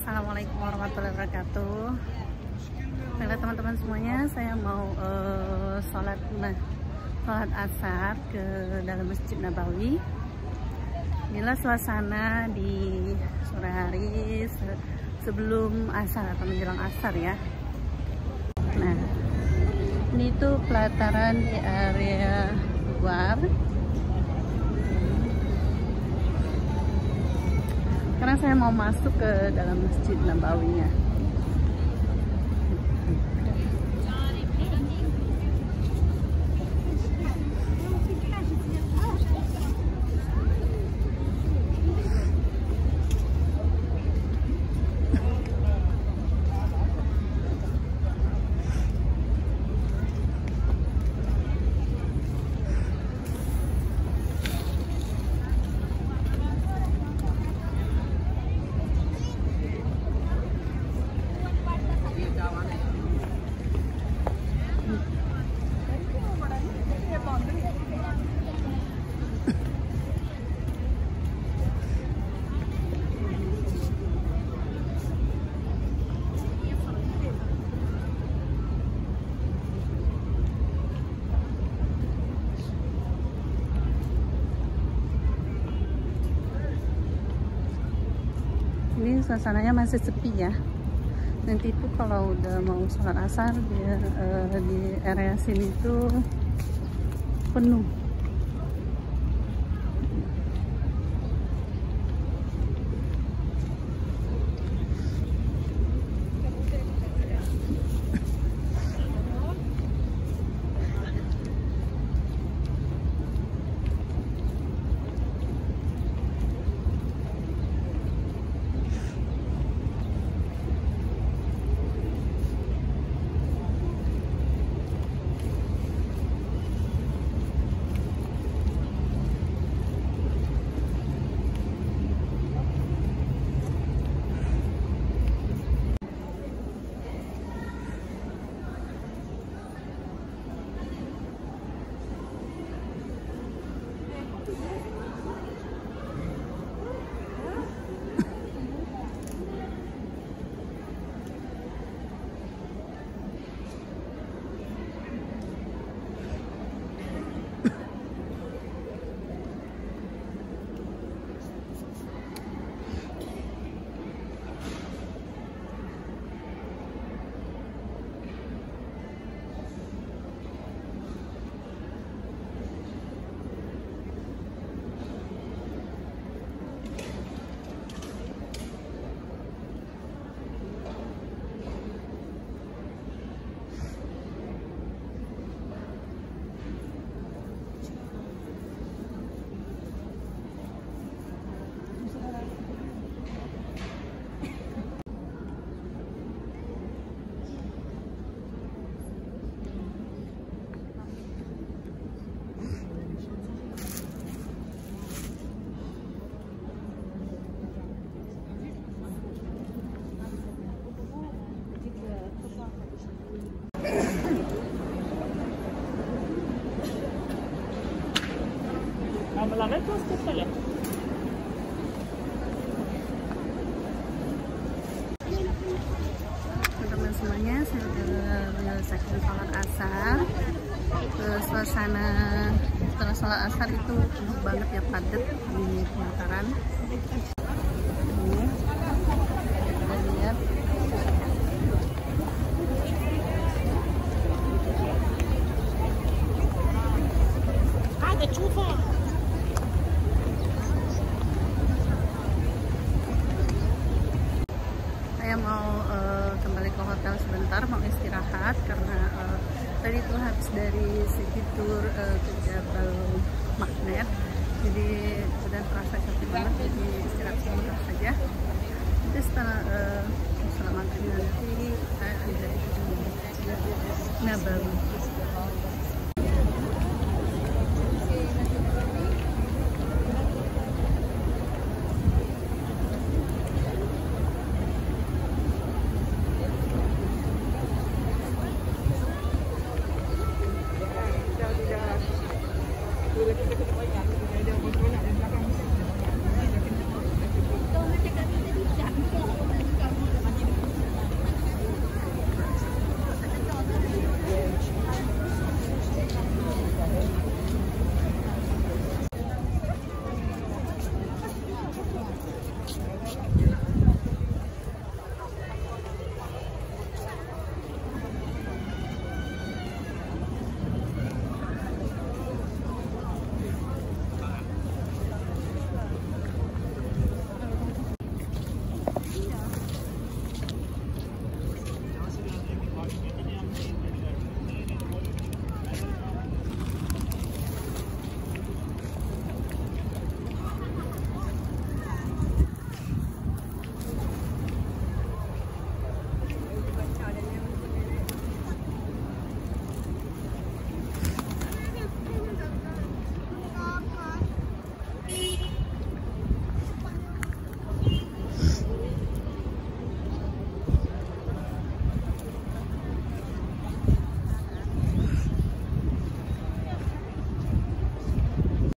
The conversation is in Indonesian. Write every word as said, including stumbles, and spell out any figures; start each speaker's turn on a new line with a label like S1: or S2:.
S1: Assalamualaikum warahmatullahi wabarakatuh. Baiklah teman-teman semuanya, saya mau uh, sholat nah, sholat asar ke dalam Masjid Nabawi. Inilah suasana di sore hari se sebelum asar atau menjelang asar ya. Nah, ini tuh pelataran di area luar. Karena saya mau masuk ke dalam Masjid Nabawinya. Ini suasananya masih sepi ya. Nanti itu kalau udah mau sholat asar di, uh, di area sini tuh penuh. Teman-teman semuanya, saya sudah menyelesaikan sholat asar. Ke suasana setelah sholat asar itu penuh banget ya, padat di pelataran. Ini kita lihat. Ada cufa. Saya mau uh, kembali ke hotel sebentar, mau istirahat karena uh, tadi itu habis dari city tour uh, ke Jabal Magnet, jadi sudah terasa capek banget, jadi istirahat sebentar saja. Nanti setelah uh, setelah makan nanti saya ada di Nabawi.